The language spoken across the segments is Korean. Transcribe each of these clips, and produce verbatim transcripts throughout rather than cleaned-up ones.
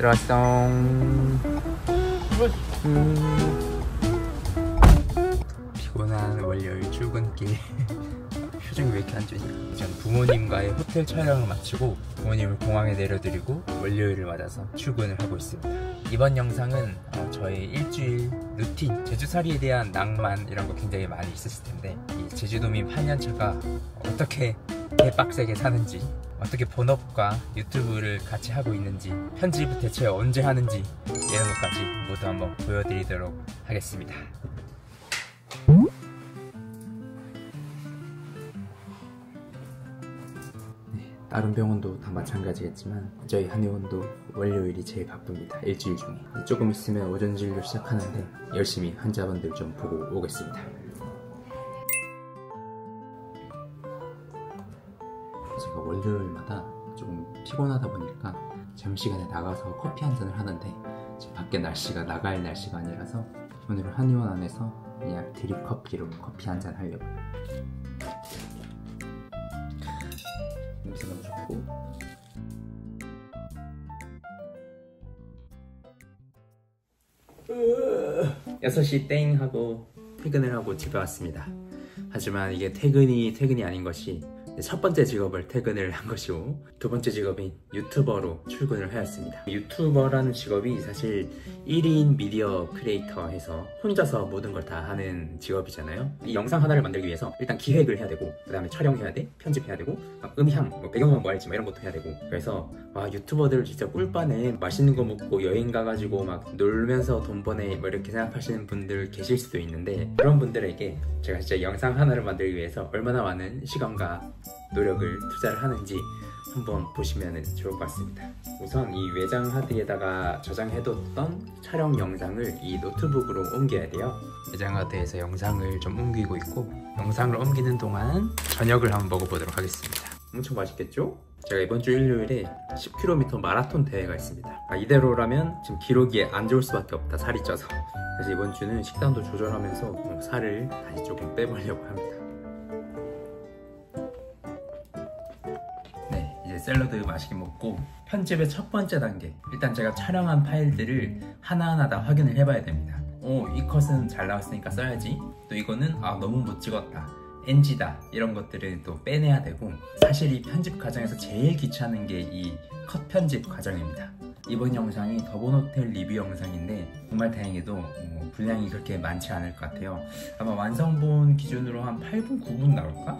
들어왔어. 음. 피곤한 월요일 출근길. 표정이 왜 이렇게 안 좋냐. 이전 부모님과의 호텔 촬영을 마치고 부모님을 공항에 내려드리고 월요일을 맞아서 출근을 하고 있습니다. 이번 영상은 어, 저의 일주일 루틴, 제주살이에 대한 낭만 이런 거 굉장히 많이 있으실 텐데, 이 제주도민 팔 년 차가 어떻게 개빡세게 사는지, 어떻게 본업과 유튜브를 같이 하고 있는지, 편집을 대체 언제 하는지 이런 것까지 모두 한번 보여드리도록 하겠습니다. 다른 병원도 다 마찬가지겠지만 저희 한의원도 월요일이 제일 바쁩니다. 일주일 중에. 조금 있으면 오전 진료 시작하는데 열심히 환자분들 좀 보고 오겠습니다. 제가 월요일마다 조금 피곤하다 보니까 점심시간에 나가서 커피 한 잔을 하는데 지금 밖에 날씨가 나갈 날씨가 아니라서 오늘은 한의원 안에서 그냥 드립 커피로 커피 한 잔 하려고요. 냄새 너무 좋고. 여섯 시 땡 하고 퇴근을 하고 집에 왔습니다. 하지만 이게 퇴근이 퇴근이 아닌 것이 첫 번째 직업을 퇴근을 한 것이고, 두 번째 직업인 유튜버로 출근을 하였습니다. 유튜버라는 직업이 사실 일 인 미디어 크리에이터 해서 혼자서 모든 걸 다 하는 직업이잖아요. 이 영상 하나를 만들기 위해서 일단 기획을 해야 되고, 그 다음에 촬영해야 돼, 편집해야 되고, 막 음향, 뭐 배경음악 뭐 할지 막 이런 것도 해야 되고. 그래서 와, 유튜버들 진짜 꿀빠네. 맛있는 거 먹고 여행 가가지고 막 놀면서 돈 버네 뭐 이렇게 생각하시는 분들 계실 수도 있는데, 그런 분들에게 제가 진짜 영상 하나를 만들기 위해서 얼마나 많은 시간과 노력을 투자를 하는지 한번 보시면 좋을 것 같습니다. 우선 이 외장 하드에다가 저장해뒀던 촬영 영상을 이 노트북으로 옮겨야 돼요. 외장 하드에서 영상을 좀 옮기고 있고, 영상을 옮기는 동안 저녁을 한번 먹어보도록 하겠습니다. 엄청 맛있겠죠? 제가 이번 주 일요일에 십 킬로미터 마라톤 대회가 있습니다. 아, 이대로라면 지금 기록이 안 좋을 수밖에 없다, 살이 쪄서. 그래서 이번 주는 식단도 조절하면서 살을 다시 조금 빼보려고 합니다. 샐러드 맛있게 먹고, 편집의 첫 번째 단계, 일단 제가 촬영한 파일들을 하나하나 다 확인을 해봐야 됩니다. 오, 이 컷은 잘 나왔으니까 써야지, 또 이거는 아 너무 못 찍었다, 엔지다, 이런 것들을 또 빼내야 되고. 사실 이 편집 과정에서 제일 귀찮은 게 이 컷 편집 과정입니다. 이번 영상이 더본호텔 리뷰 영상인데 정말 다행히도 뭐 분량이 그렇게 많지 않을 것 같아요. 아마 완성본 기준으로 한 팔 분, 구 분 나올까?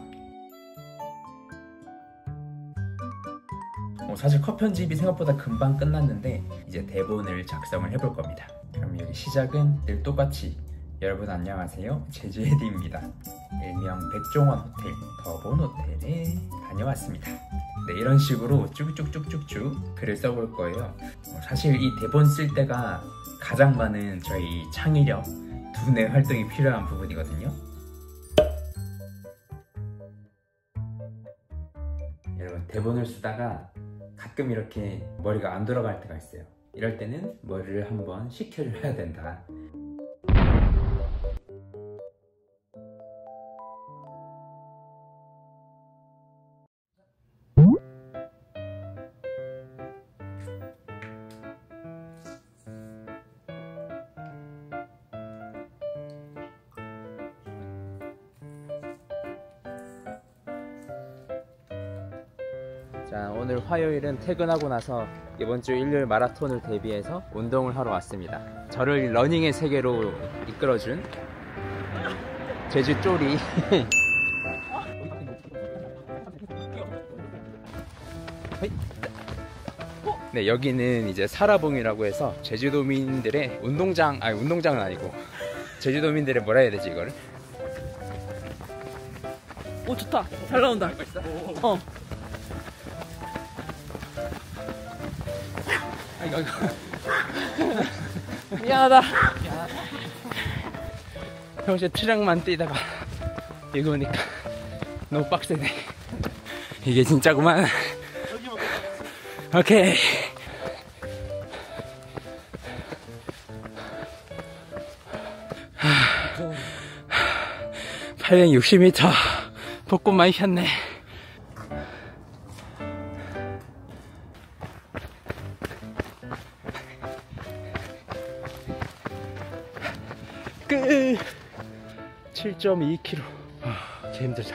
어, 사실 컷 편집이 생각보다 금방 끝났는데 이제 대본을 작성을 해볼 겁니다. 그럼 여기 시작은 늘 똑같이 여러분 안녕하세요, 제주에디입니다. 일명 백종원 호텔, 더본 호텔에 다녀왔습니다. 네, 이런 식으로 쭉쭉쭉쭉쭉 글을 써볼 거예요. 어, 사실 이 대본 쓸 때가 가장 많은 저희 창의력, 두뇌 활동이 필요한 부분이거든요. 여러분, 대본을 쓰다가 가끔 이렇게 머리가 안 돌아갈 때가 있어요. 이럴 때는 머리를 한번 식혀줘야 된다. 자, 오늘 화요일은 퇴근하고 나서 이번 주 일요일 마라톤을 대비해서 운동을 하러 왔습니다. 저를 러닝의 세계로 이끌어준 제주 쪼리 네, 여기는 이제 사라봉이라고 해서 제주도민들의 운동장, 아니 운동장은 아니고 제주도민들의 뭐라 해야 되지 이거를? 오, 좋다. 잘 나온다. 어. 아이고, 아이고. 미안하다. 평소에 트랙만 뛰다가 이거 보니까 너무 빡세네. 이게 진짜구만. 오케이. 팔백육십 미터 벚꽃 많이 폈네. 끝. 칠 점 이 킬로미터. 아, 개 힘들다.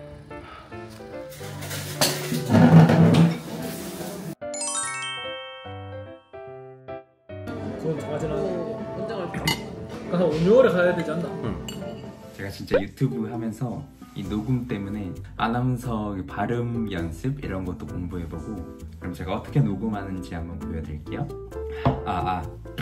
그건 정하진 않아. 언제 갈까? 한 오, 유월에 가야 되지 않나? 응. 제가 진짜 유튜브 하면서 이 녹음 때문에 아나운서 발음 연습 이런 것도 공부해보고, 그럼 제가 어떻게 녹음하는지 한번 보여드릴게요. 아아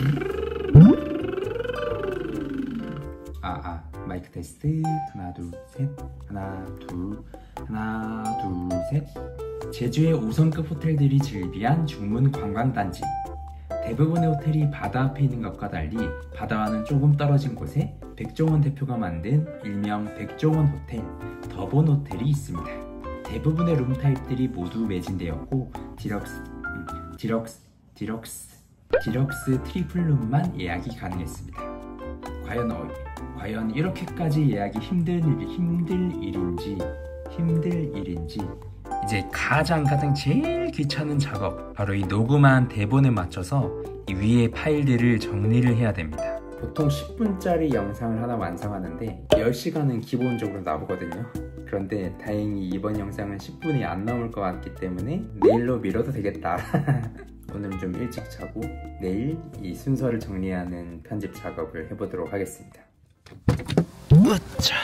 아아 마이크 테스트. 하나 둘 셋. 하나 둘 하나 둘 셋. 제주의 오 성급 호텔들이 즐비한 중문 관광단지. 대부분의 호텔이 바다 앞에 있는 것과 달리 바다와는 조금 떨어진 곳에 백종원 대표가 만든 일명 백종원 호텔, 더본 호텔이 있습니다. 대부분의 룸 타입들이 모두 매진되었고 디럭스, 음, 디럭스, 디럭스, 디럭스 트리플 룸만 예약이 가능했습니다. 과연 어, 과연 이렇게까지 예약이 힘든 일, 힘들 일인지 힘들 일인지 이제 가장 가장 제일 귀찮은 작업, 바로 이 녹음한 대본에 맞춰서 이 위에 파일들을 정리를 해야 됩니다. 보통 십 분짜리 영상을 하나 완성하는데 열 시간은 기본적으로 나오거든요. 그런데 다행히 이번 영상은 십 분이 안 나올 것 같기 때문에 내일로 미뤄도 되겠다. 오늘은 좀 일찍 자고 내일 이 순서를 정리하는 편집 작업을 해보도록 하겠습니다. 으차.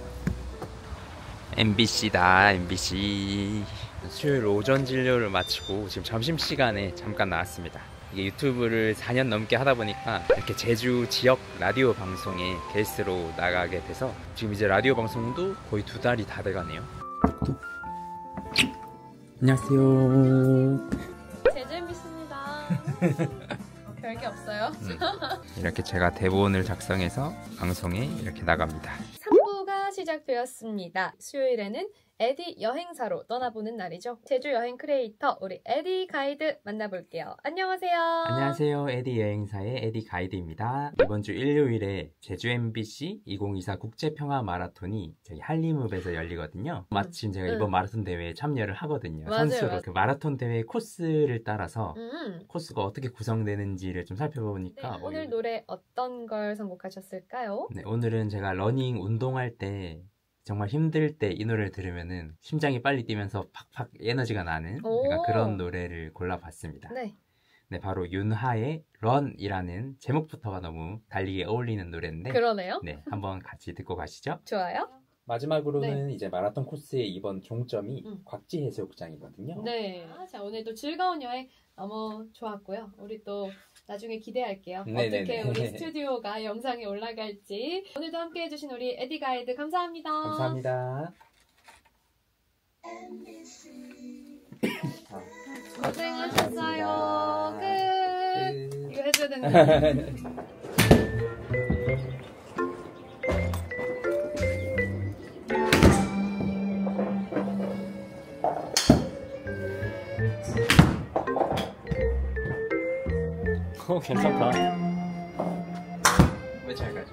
엠비씨다 엠비씨. 수요일 오전 진료를 마치고 지금 점심시간에 잠깐 나왔습니다. 이게 유튜브를 사 년 넘게 하다 보니까 이렇게 제주 지역 라디오 방송에 게스트로 나가게 돼서 지금 이제 라디오 방송도 거의 두 달이 다 돼가네요. 안녕하세요. 제주 엠비씨입니다. 별게 없어요. 음, 이렇게 제가 대본을 작성해서 방송에 이렇게 나갑니다. 삼 부가 시작되었습니다. 수요일에는 에디 여행사로 떠나보는 날이죠. 제주 여행 크리에이터 우리 에디 가이드 만나볼게요. 안녕하세요. 안녕하세요. 에디 여행사의 에디 가이드입니다. 이번 주 일요일에 제주 엠비씨 이천이십사 국제평화 마라톤이 저희 한림읍에서 열리거든요. 마침 제가 이번 응. 마라톤 대회에 참여를 하거든요. 맞아요, 선수로 맞아요. 그 마라톤 대회 코스를 따라서 음. 코스가 어떻게 구성되는지를 좀 네, 살펴보니까 어, 오늘 이거- 노래 어떤 걸 선곡하셨을까요? 네, 오늘은 제가 러닝 운동할 때 정말 힘들 때 이 노래를 들으면은 심장이 빨리 뛰면서 팍팍 에너지가 나는 오. 약간 그런 노래를 골라봤습니다. 네. 네, 바로 윤하의 런이라는 제목부터가 너무 달리기에 어울리는 노래인데 그러네요. 네, 한번 같이 듣고 가시죠. 좋아요. 마지막으로는 이제 마라톤 코스의 이번 종점이 음. 곽지 해수욕장이거든요. 네. 아, 자, 오늘도 즐거운 여행 너무 좋았고요. 우리 또 나중에 기대할게요. 네네네. 어떻게 우리 스튜디오가 영상에 올라갈지. 오늘도 함께 해주신 우리 에디 가이드 감사합니다. 감사합니다. 고생하셨어요. 끝. 이거 해줘야 되는 거. 어, 괜찮다. 왜 잘 가지?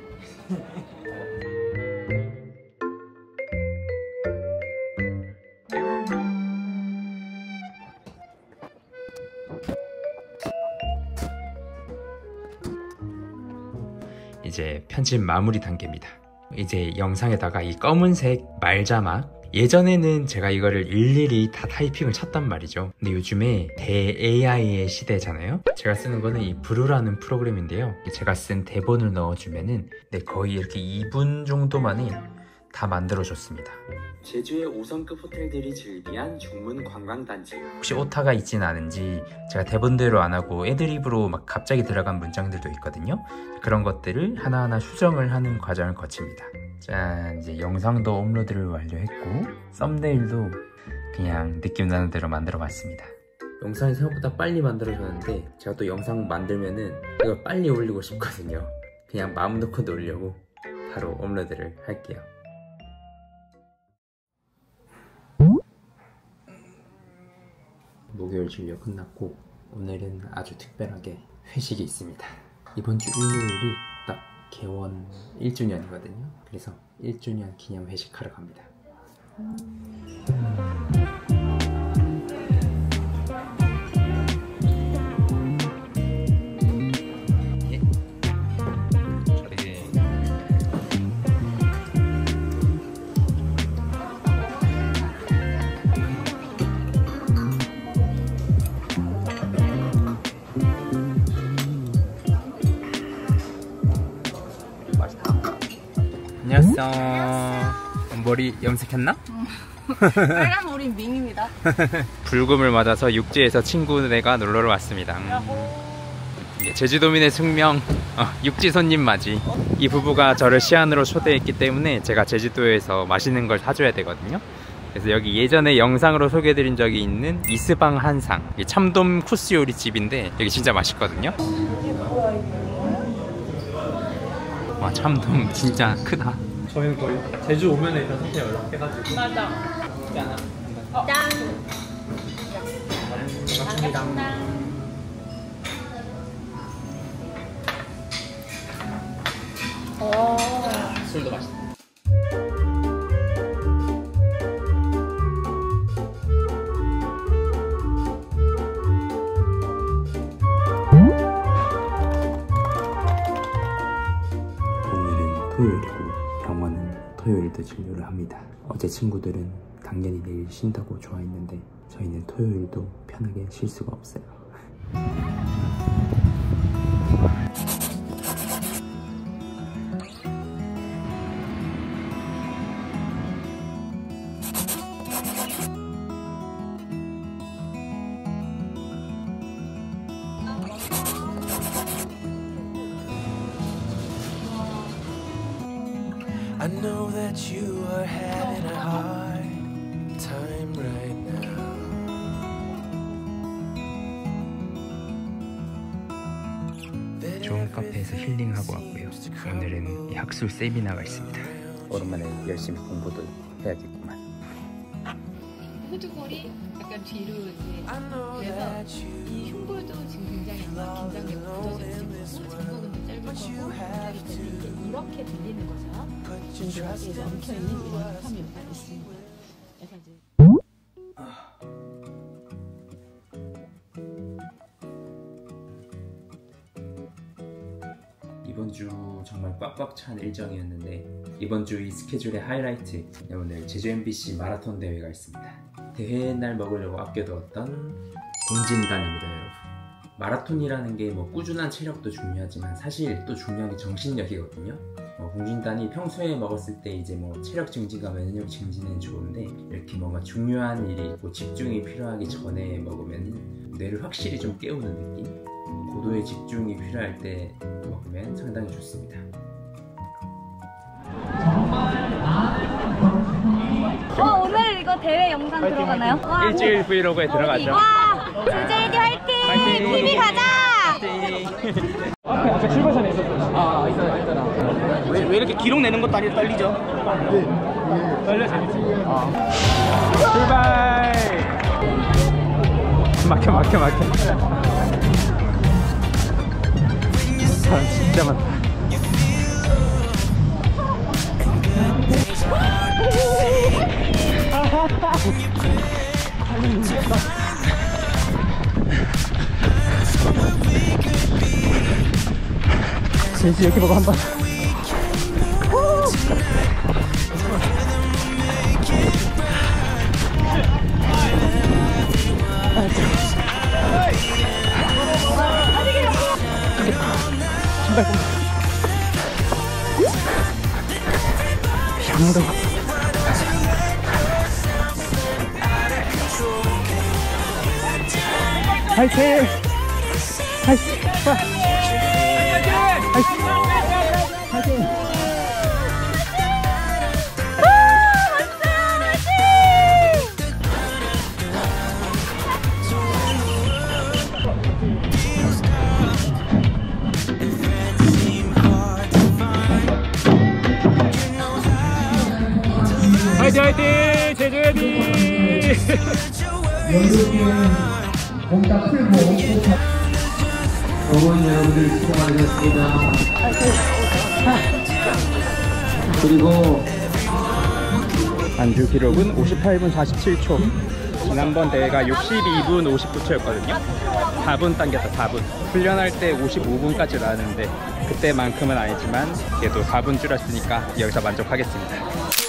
이제 편집 마무리 단계입니다. 이제 영상에다가 이 검은색 말자막, 예전에는 제가 이거를 일일이 다 타이핑을 쳤단 말이죠. 근데 요즘에 대에이아이의 시대잖아요. 제가 쓰는 거는 이 브루라는 프로그램인데요. 제가 쓴 대본을 넣어주면은 네, 거의 이렇게 이 분 정도 만에 다 만들어줬습니다. 제주의 오 성급 호텔들이 즐비한 중문 관광단지. 혹시 오타가 있진 않은지 제가 대본대로 안 하고 애드립으로 막 갑자기 들어간 문장들도 있거든요. 그런 것들을 하나하나 수정을 하는 과정을 거칩니다. 짠, 이제 영상도 업로드를 완료했고 썸네일도 그냥 느낌 나는 대로 만들어 봤습니다. 영상이 생각보다 빨리 만들어졌는데 제가 또 영상 만들면은 이걸 빨리 올리고 싶거든요. 그냥 마음 놓고 놀려고 바로 업로드를 할게요. 목요일 진료 끝났고 오늘은 아주 특별하게 회식이 있습니다. 이번 주 일요일이 딱 개원 일 주년이거든요. 그래서 일 주년 기념 회식하러 갑니다. 예. 저에게 안녕하세요. 머리 염색했나? 빨간 머리 밍입니다. 불금을 맞아서 육지에서 친구네가 놀러를 왔습니다. 음. 제주도민의 숙명, 어, 육지 손님 맞이. 이 부부가 저를 시안으로 초대했기 때문에 제가 제주도에서 맛있는 걸 사줘야 되거든요. 그래서 여기 예전에 영상으로 소개해드린 적이 있는 이스방 한상, 참돔 코스 요리 집인데 여기 진짜 맛있거든요. 와, 참돔 진짜 크다. 저희는 거의 제주 오면 일단 선택 연락해가지고. 맞아. 짠. 어. 짠. 반갑습니다. 오. 술도 맛있다. 오늘은 토요일이고 병원은 토요일도 진료를 합니다. 어제 친구들은 당연히 내일 쉰다고 좋아했는데 저희는 토요일도 편하게 쉴 수가 없어요. I know that you are having a hard time right now. 좋은 카페에서 힐링하고 왔고요. 오늘은 이 학술 세미나가 있습니다. 오랜만에 열심히 공부도 해야겠구만. 호두골이 약간 뒤로 이제 그래서 이 흉골도 지금 굉장히 아마 긴장되고 굳어져 있을 거고 전곡은 짧은 거고 그렇기 때문에 이렇게 들리는 거죠. 지금 여기에 엉켜있는 이런 습함이 있습니다. 그래서 이제 이번 주 정말 꽉꽉 찬 일정이었는데 이번 주 이 스케줄의 하이라이트, 오늘 제주 엠비씨 마라톤 대회가 있습니다. 대회 날 먹으려고 아껴두었던 공진단입니다, 여러분. 마라톤이라는 게 뭐 꾸준한 체력도 중요하지만 사실 또 중요한 게 정신력이거든요. 어, 공진단이 평소에 먹었을 때 이제 뭐 체력 증진과 면역력 증진은 좋은데 이렇게 뭔가 중요한 일이 있고 집중이 필요하기 전에 먹으면 뇌를 확실히 좀 깨우는 느낌? 고도의 집중이 필요할 때 먹으면 상당히 좋습니다. 어, 오늘 이거 대회 영상 들어가나요? 와, 일주일 브이로그에 들어가죠. 와, 제주에디 화이팅! 화이팅! 티비 가자! 앞에 아까 출발선에 있었어. 아, 있잖아, 있잖아. 왜, 왜 이렇게 기록 내는 것도 아니고 떨리죠? 네. 떨려 재밌지. 아. 출발! 막혀, 막혀, 막혀. 사람 진짜 많다. 제주 이렇게 보고 한번. 향도 화이팅! 화이팅! 화이팅! 화이팅 화이팅! 제주 에디! 몸다 풀고 어머니 여러분들 수고 많으셨습니다. 그리고 안주 기록은 오십팔 분 사십칠 초. 지난번 대회가 육십이 분 오십구 초였거든요 사 분 당겼다. 사 분. 훈련할 때 오십오 분까지 나왔는데 그때만큼은 아니지만 그래도 사 분 줄였으니까 여기서 만족하겠습니다.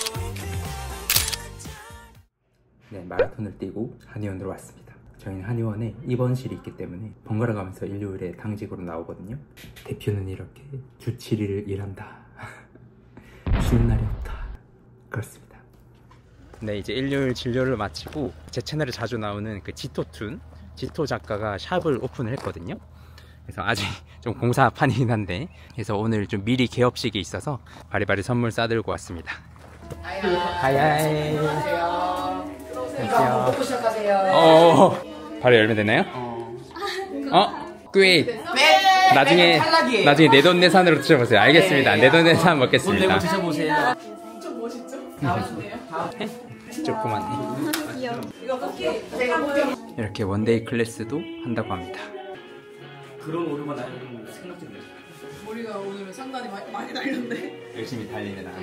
네, 마라톤을 뛰고 한의원으로 왔습니다. 저희는 한의원에 입원실이 있기 때문에 번갈아 가면서 일요일에 당직으로 나오거든요. 대표는 이렇게 주 칠 일을 일한다. 쉬는 날이 없다. 그렇습니다. 네, 이제 일요일 진료를 마치고 제 채널에 자주 나오는 그 지토툰 지토 작가가 샵을 오픈을 했거든요. 그래서 아직 좀 공사판이긴 한데, 그래서 오늘 좀 미리 개업식이 있어서 바리바리 선물 싸들고 왔습니다. 하이 하이. 안녕하세요. 먹고 시작하세요. 어, 바로 열면 되나요? 어? 꽤. 나중에 나중에 내돈내산으로 드셔보세요. 알겠습니다. 내돈내산 먹겠습니다. 내고 드셔보세요. 좀 멋있죠? 나오시네요. 조그맣네. 이거 뽑기. 이렇게 원데이 클래스도 한다고 합니다. 그런 오류가 나는 생각 좀 내. 머리가 오늘 상당히 많이, 많이 날렸네. 열심히 달리는 나.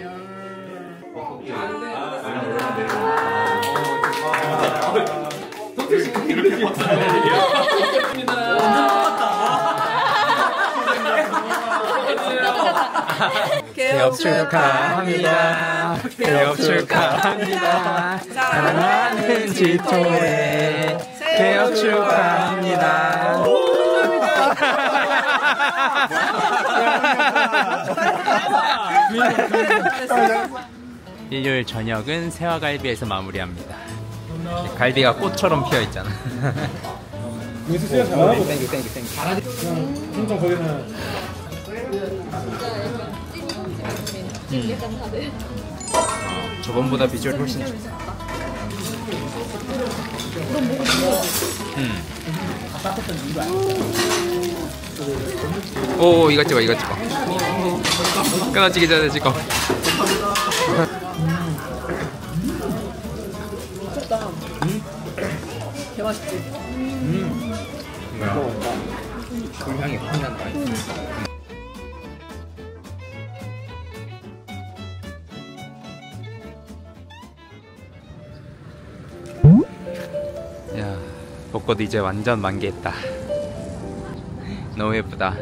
개업 축하합니다. 개업 축하합니다. 사랑하는 지토의 개업 축하합니다. 일요일 저녁은 새화갈비에서 마무리합니다. 갈비가 꽃처럼 피어 있잖아. 여기서 수영 잘하고 땡큐 땡큐 땡큐. 진짜 거기는 어, 저번보다 비주얼이 훨씬 좋다. 음. 오, 이거 찍어 이거 찍어. 끊어지기 전에 찍어. 개맛있지? 음. 뭐야? 불향이 확 난다. 야, 벚꽃 이제 완전 만개했다. 너무 예쁘다.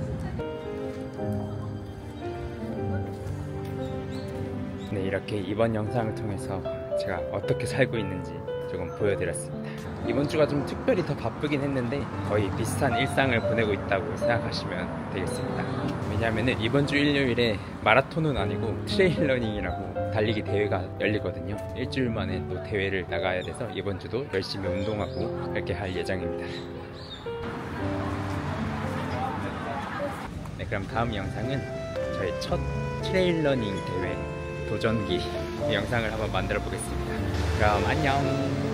네, 이렇게 이번 영상을 통해서 제가 어떻게 살고 있는지 조금 보여드렸습니다. 이번 주가 좀 특별히 더 바쁘긴 했는데 거의 비슷한 일상을 보내고 있다고 생각하시면 되겠습니다. 왜냐하면 이번 주 일요일에 마라톤은 아니고 트레일 러닝이라고 달리기 대회가 열리거든요. 일주일 만에 또 대회를 나가야 돼서 이번 주도 열심히 운동하고 그렇게 할 예정입니다. 네, 그럼 다음 영상은 저의 첫 트레일 러닝 대회 도전기 영상을 한번 만들어 보겠습니다. 그럼 안녕.